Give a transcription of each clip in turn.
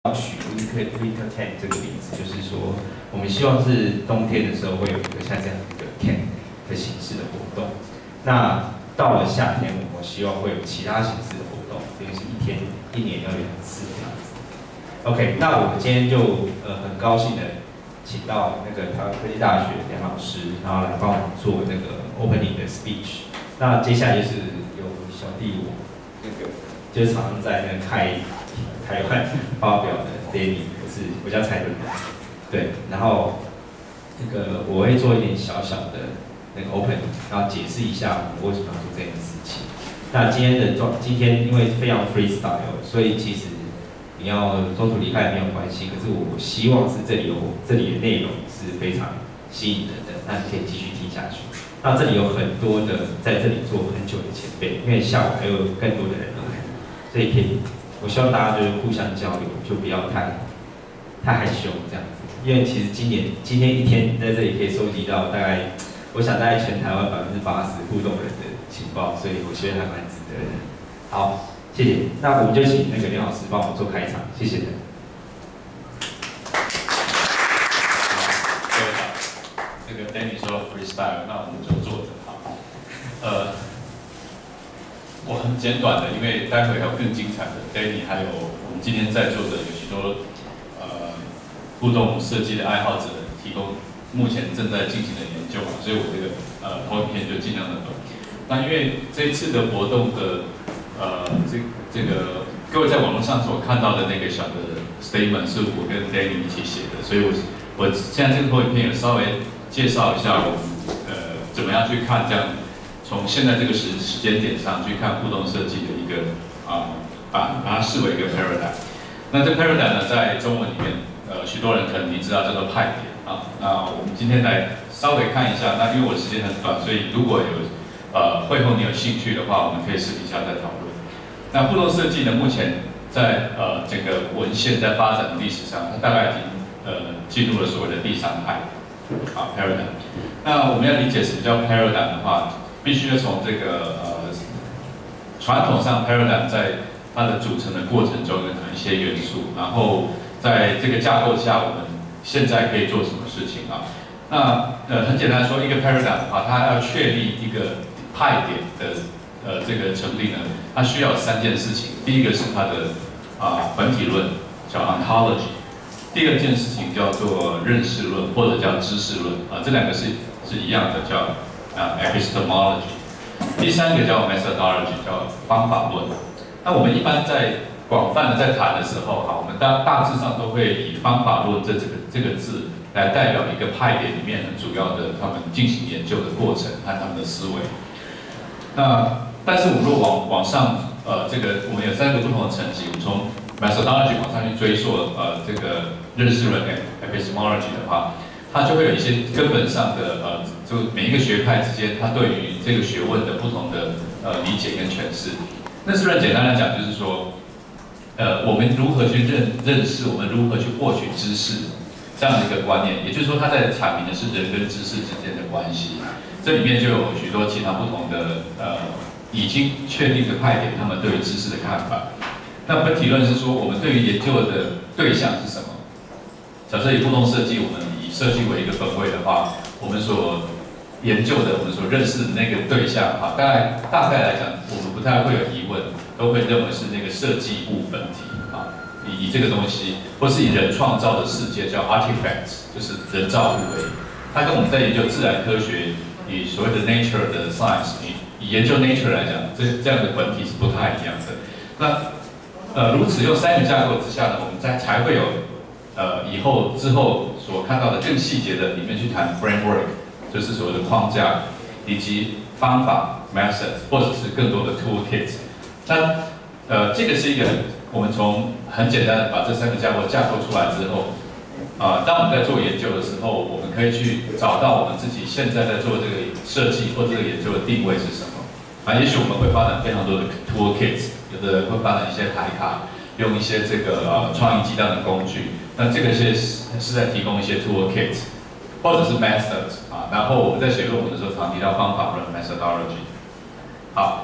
取 winter tent 这个名字，就是说我们希望是冬天的时候会有一个像这样一个 tent 的形式的活动。那到了夏天，我希望会有其他形式的活动，等于是一年要2次这样子。OK， 那我们今天就很高兴的请到那个台湾科技大学梁老师，然后来帮我们做那个 opening 的 speech。那接下来就是由小弟我那个就是常常在那个台湾发表的 Danny， 我叫蔡敦南，对，然后那个我会做一点小小的那个 opening， 然后解释一下我们为什么要做这件事情。那今天因为非常 freestyle， 所以其实你要中途离开也没有关系。可是我希望是这里的内容是非常吸引人的，那你可以继续听下去。那这里有很多的在这里做很久的前辈，因为下午还有更多的人来，所以可以。我希望大家就是互相交流，就不要太害羞这样子。因为其实今天一天在这里可以收集到大概，我想大概全台湾80%互动人的情报，所以我觉得还蛮值得的。好，谢谢。那我们就请那个梁老师帮我们做开场，谢谢。 各位好，这个 Danny 说 freestyle， 那我们就坐着好。我很简短的，因为待会还有更精彩的 Danny， 还有我们今天在座的有许多互动设计的爱好者提供目前正在进行的研究所以我这个投影片就尽量的短。那因为这一次的活动的这个各位在网络上所看到的那个小的 statement 是我跟 Danny 一起写的，所以我现在这个投影片有稍微介绍一下我们怎么样去看这样。从现在这个时间点上去看互动设计的一个把它视为一个 paradigm。那这 paradigm 呢，在中文里面，许多人可能已经知道叫做派点啊。那我们今天来稍微看一下。那因为我的时间很短，所以如果有会后你有兴趣的话，我们可以私底下再讨论。那互动设计呢，目前在整个文献在发展的历史上，它大概已经进入了所谓的第3派paradigm。那我们要理解什么叫 paradigm 的话，必须要从这个传统上 paradigm 在它的组成的过程中有哪一些元素，然后在这个架构下，我们现在可以做什么事情啊？那很简单说，一个 paradigm 的话，它要确立一个派点的这个成立呢，它需要3件事情。第一个是它的本体论，叫 ontology； 第二件事情叫做认识论或者叫知识论这2个是一样的，叫epistemology， 第3个叫 methodology， 叫方法论。那我们一般在广泛的在谈的时候，我们大致上都会以方法论这个字来代表一个派点里面很主要的他们进行研究的过程和他们的思维。那但是我们如果往上这个我们有3个不同的层级，我们从 methodology 往上去追溯这个认识论 epistemology 的话，它就会有一些根本上的就每一个学派之间，它对于这个学问的不同的理解跟诠释。认识论简单来讲就是说，我们如何去认识，我们如何去获取知识这样的一个观念。也就是说，它在阐明的是人跟知识之间的关系。这里面就有许多其他不同的已经确定的派点，他们对于知识的看法。那本体论是说，我们对于研究的对象是什么？假设以互动设计，我们以设计为一个本位的话，我们所研究的、我们所认识的那个对象大概来讲，我们不太会有疑问，都会认为是那个设计物本体以这个东西，或是以人创造的世界叫 artifacts， 就是人造物为。它跟我们在研究自然科学，以所谓的 nature 的 science， 以研究 nature 来讲，这样的本体是不太一样的。那如此用3个架构之下呢，我们才会有之后所看到的更细节的里面去谈 framework， 就是所谓的框架，以及方法 method， 或者是更多的 toolkit。那这个是一个我们从很简单的把这3个架构出来之后，当我们在做研究的时候，我们可以去找到我们自己现在在做这个设计或这个研究的定位是什么。也许我们会发展非常多的 toolkits， 有的人会发展一些牌卡，用一些这个创意激荡的工具。那这个是在提供一些 toolkits， 或者是 methods然后我们在写论文的时候常提到方法论 methodology。好，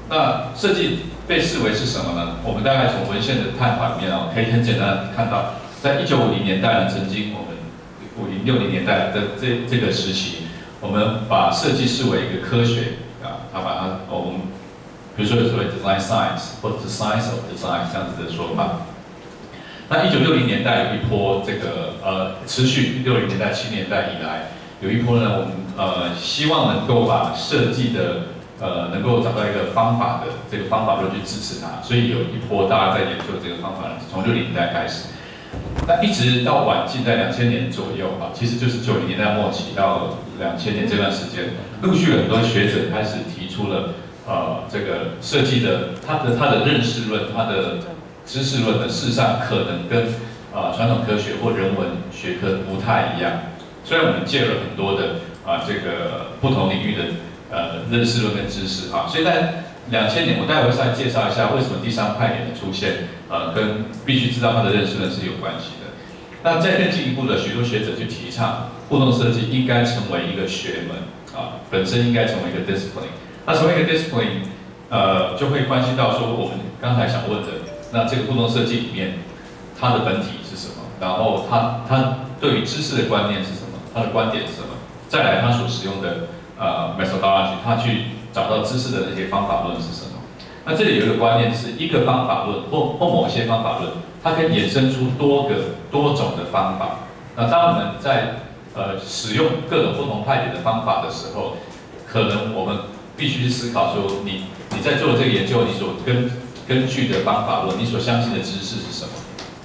那设计被视为是什么呢？我们大概从文献的探讨里面可以很简单的看到，在1950年代呢，曾经我们50、60年代的这个时期，我们把设计视为一个科学把它我们比如说有所谓 design science 或者是 science of design 这样子的说法。那1960年代有一波这个持续60年代、70年代以来，有一波呢，我们希望能够把设计的能够找到一个方法的这个方法论去支持它，所以有一波大家在研究这个方法论，从60年代开始，那一直到晚近在2000年左右其实就是90年代末期到2000年这段时间，陆续很多学者开始提出了这个设计的他的认识论，他的知识论呢，事实上可能跟传统科学或人文学科不太一样。虽然我们借了很多的这个不同领域的认识论跟知识所以在2000年，我待会再介绍一下为什么第三派点的出现跟必须知道它的认识论是有关系的。那再更进一步的，许多学者去提倡互动设计应该成为一个学门本身应该成为一个 discipline。那成为一个 discipline， 就会关系到说我们刚才想问的，那这个互动设计里面它的本体是什么？然后它对于知识的观念是什么？它的观点是什么？再来它所使用的methodology， 它去找到知识的那些方法论是什么？那这里有一个观念是一个方法论或某些方法论，它可以衍生出多种的方法。那当我们在使用各种不同派别的方法的时候，可能我们必须思考说，你在做这个研究，你所根据的方法论，你所相信的知识是什么？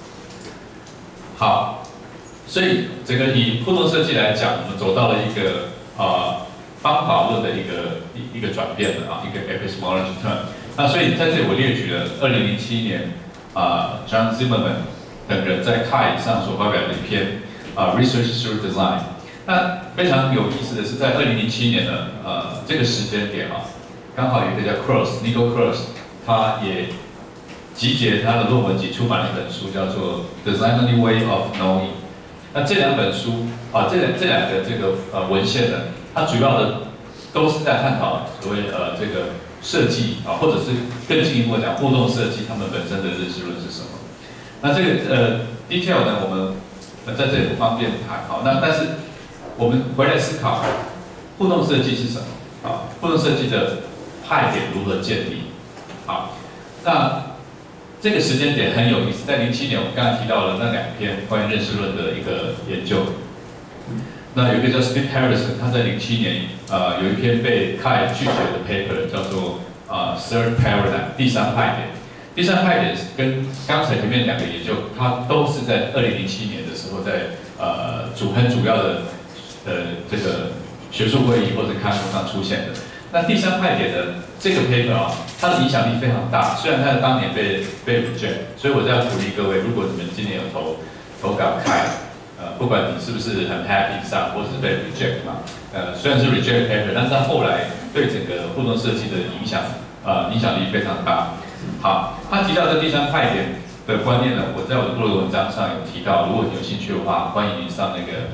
好，所以整个以互动设计来讲，我们走到了一个方法论的一个转变了一个 epistemology turn。那所以在这里我列举了2007年John Zimmerman 等人在 CHI 上所发表的一篇Research Through Design。那非常有意思的是，在2007年呢，这个时间点刚好有一个叫 Nico Cross， 他也集结他的论文集出版了一本书，叫做《Design a New Way of Knowing》。那这两本书这两个这个文献呢，它主要的都是在探讨所谓这个设计或者是更进一步讲互动设计，它们本身的认识论是什么？那这个detail 呢，我们在这里不方便谈那但是我们回来思考互动设计是什么互动设计的派点如何建立？那这个时间点很有意思，在07年我们刚才提到了那两篇关于认识论的一个研究。那有一个叫 Steve Harrison， 他在07年有一篇被CHI拒绝的 paper， 叫做Third Paradigm 第三派点。第三派点跟刚才前面两个研究，它都是在2007年的时候在很主要的这个学术会议或者刊物上出现的。那第三派点的这个 paper 它的影响力非常大，虽然它在当年被 reject， 所以我在鼓励各位，如果你们今年有投稿CHI，不管你是不是很 happy 上，或者是被 reject 虽然是 reject paper， 但是它后来对整个互动设计的影响力非常大。好，他提到这第三派点的观念呢，我在我的部落文章上有提到，如果你有兴趣的话，欢迎您上那个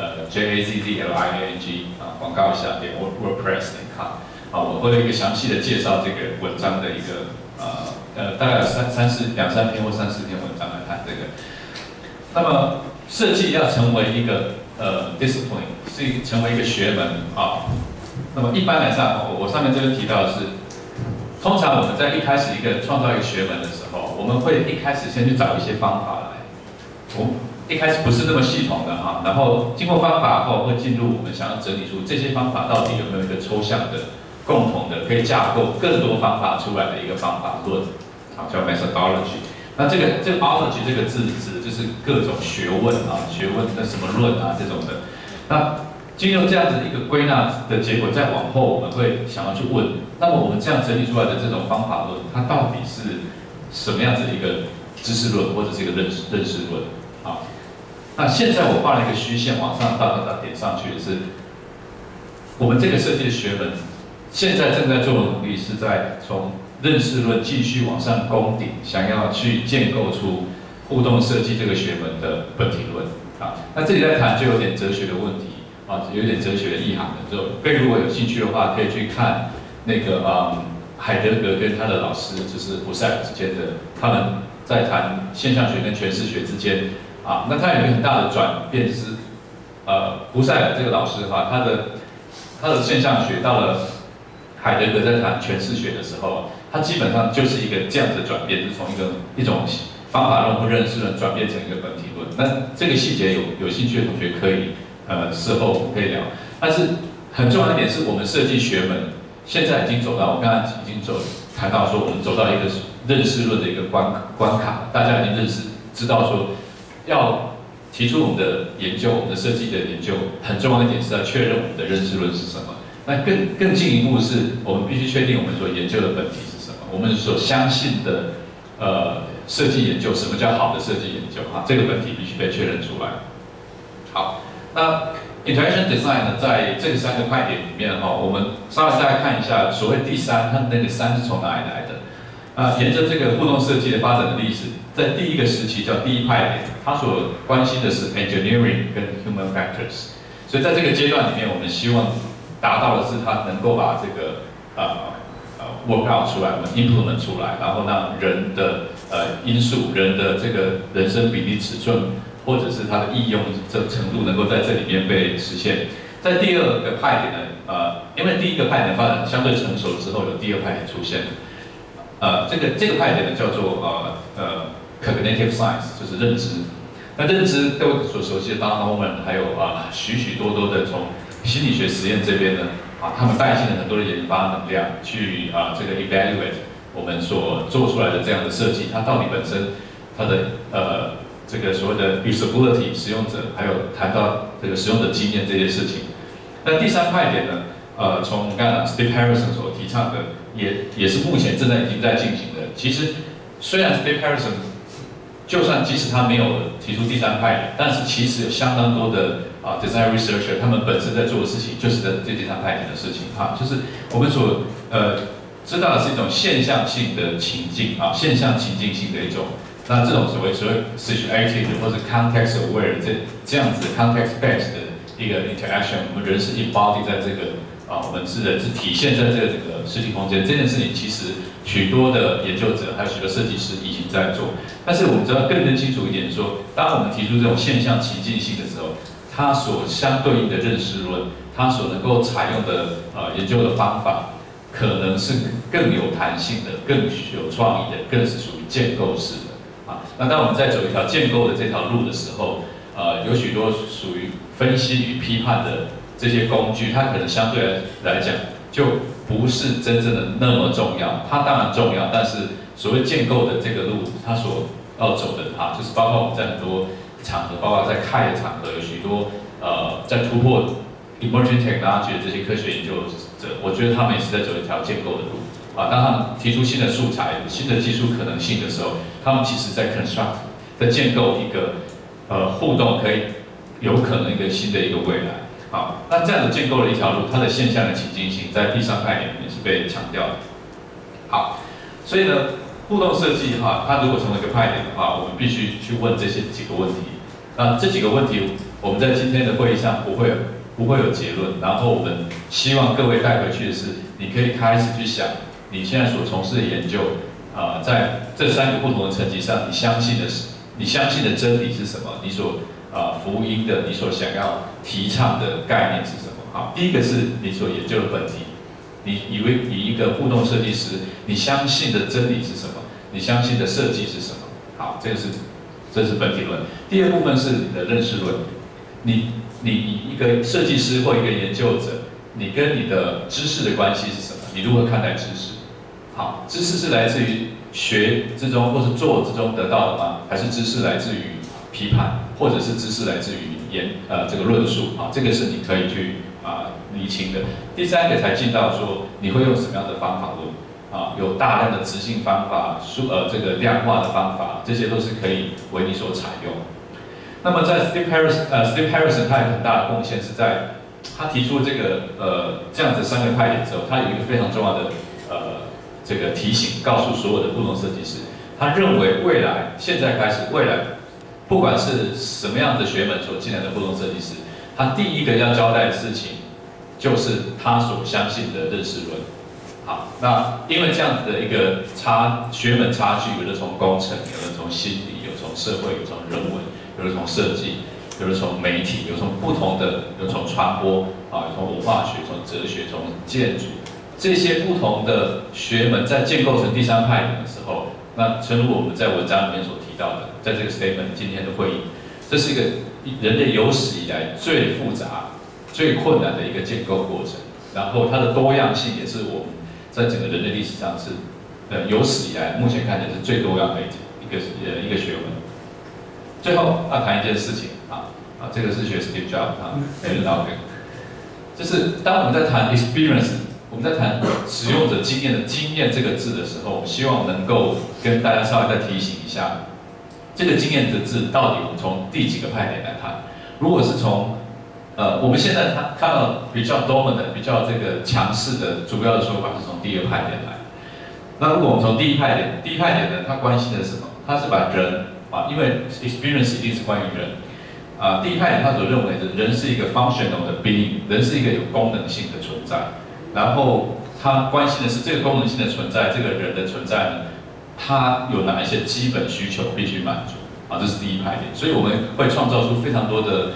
JAZZLIANG 广告一下点 WordPress.com 我会有一个详细的介绍这个文章的一个大概有两三篇或3、4篇文章来谈这个。那么设计要成为一个discipline， 成为一个学门那么一般来上，我上面这边提到的是，通常我们在一开始创造一个学门的时候，我们会一开始先去找一些方法来。我们一开始不是那么系统的然后经过方法后会进入我们想要整理出这些方法到底有没有一个抽象的、共同的可以架构更多方法出来的一个方法论，叫 methodology。那这个 ology 这个字指的就是各种学问学问的什么论这种的。那经由这样子一个归纳的结果，再往后我们会想要去问，那么我们这样整理出来的这种方法论，它到底是什么样子的一个知识论，或者是一个认识论？那现在我画了一个虚线，往上到点上去的是，我们这个设计的学门，现在正在做的努力是在从认识论继续往上攻顶，想要去建构出互动设计这个学门的本体论那这里在谈就有点哲学的问题有点哲学的意涵的。各位如果有兴趣的话，可以去看那个海德格跟他的老师就是胡塞尔之间的，他们在谈现象学跟诠释学之间啊，那他有一个很大的转变是，胡塞尔这个老师哈，他的现象学到了海德格在谈诠释学的时候，他基本上就是一个这样子的转变，是从一种方法论或认识论转变成一个本体论。那这个细节有兴趣的同学可以事后可以聊。但是很重要一点是我们设计学门现在已经走到，我刚才已经谈到说我们走到一个认识论的一个关卡，大家已经知道说要提出我们的研究，我们的设计的研究，很重要一点是要确认我们的认识论是什么。那更进一步是，我们必须确定我们所研究的本体是什么，我们所相信的设计研究，什么叫好的设计研究啊？这个本体必须被确认出来。好，那 Interaction Design 呢，在这3个派点里面哈，我们稍微再看一下所谓第3，它那个3是从哪里来的？沿着这个互动设计的发展的历史，在第一个时期叫第1派点，它所关心的是 engineering 跟 human factors， 所以在这个阶段里面，我们希望达到的是它能够把这个work out 出来，我们 implement 出来，然后让人的因素、人的这个人生比例尺寸，或者是它的应用这程度，能够在这里面被实现。在第2个派点呢，因为第1个派点发展相对成熟之后，有第2派点出现。这个派点呢叫做cognitive science， 就是认知。那认知各位所熟悉的 Don Norman， 还有许许多多的从心理学实验这边呢，他们带进了很多的研发能量，去这个 evaluate 我们所做出来的这样的设计，它到底本身它的这个所谓的 usability 使用者，还有谈到这个使用者经验这些事情。那第3派点呢，从刚才 Steve Harrison 所提倡的，也是目前已经在进行的。其实虽然 Steve Harrison 即使他没有提出第3派点，但是其实有相当多的design researcher 他们本身在做的事情，就是这第3派点的事情就是我们所知道的是一种现象性的情境现象情境性的一种。那这种所谓 situated 或者 context aware 这样子 context based 的一个 interaction， 我们人是 embody 在这个我们是体现在这个整个实体空间。这件事情其实许多的研究者还有许多设计师已经在做，但是我们只要更清楚一点说，当我们提出这种现象情境性的时候，它所相对应的认识论，它所能够采用的研究的方法，可能是更有弹性的、更有创意的、更是属于建构式的。那当我们在走一条建构的这条路的时候，有许多属于分析与批判的这些工具，它可能相对来讲就不是真正的那么重要。它当然重要，但是所谓建构的这个路，它所要走的就是包括我们在很多场合，包括在CAI的场合，有许多在突破 emerging technology 的这些科学研究者，我觉得他们也是在走一条建构的路。当他们提出新的素材、新的技术可能性的时候，他们其实在 construct， 在建构一个互动可以有可能一个新的一个未来。那这样子建构了一条路，它的现象的情境性在第3派点里面是被强调的。好，所以呢，互动设计它如果成为一个派点的话，我们必须去问这些几个问题。那这几个问题，我们在今天的会议上不会有结论，然后我们希望各位带回去的是，你可以开始去想。你现在所从事的研究，在这3个不同的层级上，你相信的真理是什么？你所福音的，你所想要提倡的概念是什么？第一个是你所研究的本体，你以为以一个互动设计师，你相信的真理是什么？你相信的设计是什么？好，这是本体论。第2部分是你的认识论，你一个设计师或一个研究者，你跟你的知识的关系是什么？你如何看待知识？好，知识是来自于学之中或是做之中得到的吗？还是知识来自于批判，或者是知识来自于这个论述？这个是你可以去厘清的。第3个才进到说你会用什么样的方法论有大量的执行方法、这个量化的方法，这些都是可以为你所采用。那么在 Steve Harrison 他有很大的贡献是在他提出这个这样子3个派点之后，他有一个非常重要的这个提醒，告诉所有的互动设计师，他认为现在开始未来，不管是什么样的学门所进来的互动设计师，他第一个要交代的事情，就是他所相信的认识论。 好，那因为这样子的一个学门差距，有的从工程，有的从心理，有从社会，有从人文，有的从设计，有的从媒体，有从不同的，有从传播啊，有从文化学，从哲学，从建筑，这些不同的学门在建构成第三派点的时候，那正如我们在文章里面所提到的，在这个 statement 今天的会议，这是一个人类有史以来最复杂、最困难的一个建构过程，然后它的多样性也是我们在整个人类历史上是有史以来目前看起来是最多样的一个学问。最后要谈一件事情这个是学 Steve Jobs 没人到这个，就是当我们在谈 experience， 我们在谈使用者经验的经验这个字的时候，我希望能够跟大家稍微再提醒一下，这个经验的字到底我们从第几个派点来看？如果是从我们现在看到比较 dominant、比较这个强势的主要的说法是从第二派点来。那如果我们从第一派点呢，它关心的是什么？它是把人因为 experience 一定是关于人第一派点他所认为的人是一个 functional 的 being， 人是一个有功能性的存在，然后他关心的是这个功能性的存在，这个人的存在呢，他有哪一些基本需求必须满足这是第一派点。所以我们会创造出非常多的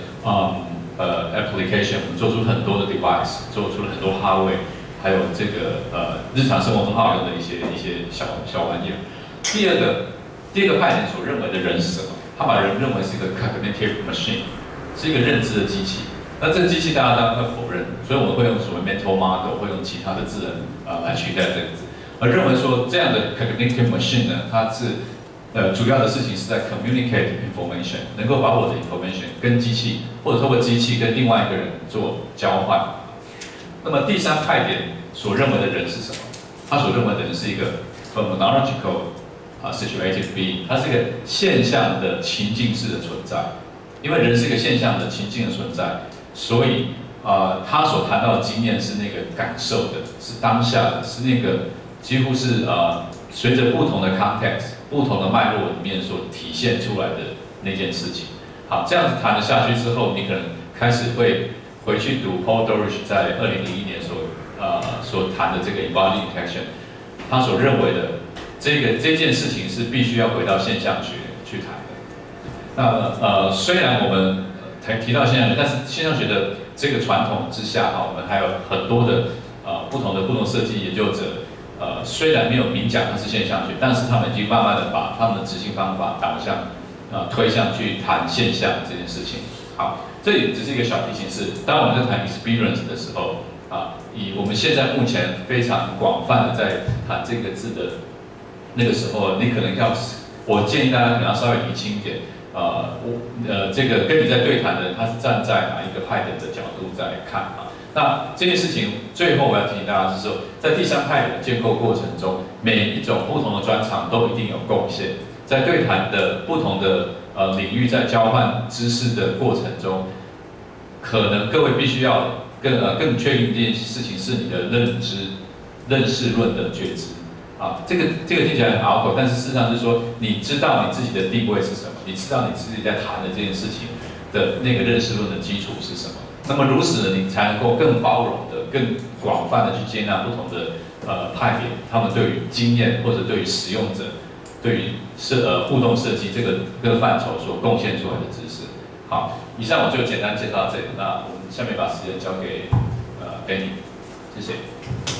application， 我们做出很多的 device， 做出了很多 hardware， 还有这个日常生活中好用的一些小玩意儿。第二个派点所认为的人是什么？他把人认为是一个 cognitive machine， 是一个认知的机器。那这个机器大家当然会否认，所以我们会用所谓 mental model， 会用其他的字来取代这个字，而认为说这样的 cognitive machine 呢，它是主要的事情是在 communicate information， 能够把我的 information 跟机器或者透过机器跟另外一个人做交换。那么第三派点所认为的人是什么？他所认为的人是一个 phenomenological situated being， 它是一个现象的情境式的存在。因为人是一个现象的情境的存在，所以他所谈到的经验是那个感受的，是当下的，是那个几乎是随着不同的 context、不同的脉络里面所体现出来的那件事情。好，这样子谈了下去之后，你可能开始会回去读 Paul Doerr 在2001年所谈的这个 embodied intelligence， 他所认为的这件事情是必须要回到现象学去谈的。那虽然我们提到现象学，但是现象学的这个传统之下我们还有很多的不同设计研究者，虽然没有明讲它是现象学，但是他们已经慢慢的把他们的执行方法导向推向去谈现象这件事情。好，这里只是一个小提醒是，当我们在谈 experience 的时候以我们现在目前非常广泛的在谈这个字的那个时候，你可能我建议大家可能要稍微理清一点，这个跟你在对谈的人，他是站在哪一个派点的角度在看那这件事情最后我要提醒大家是说，在第三派点的建构过程中，每一种不同的专长都一定有贡献，在对谈的不同的领域，在交换知识的过程中，可能各位必须要更确定这件事情是你的认识论的觉知。这个听起来很拗口，但是事实上是说，你知道你自己的定位是什么，你知道你自己在谈的这件事情的那个认识论的基础是什么。那么如此呢，你才能够更包容的、更广泛的去接纳不同的派别，他们对于经验或者对于使用者、对于互动设计这个范畴所贡献出来的知识。好，以上我就简单介绍到这里。那我们下面把时间交给Benny，谢谢。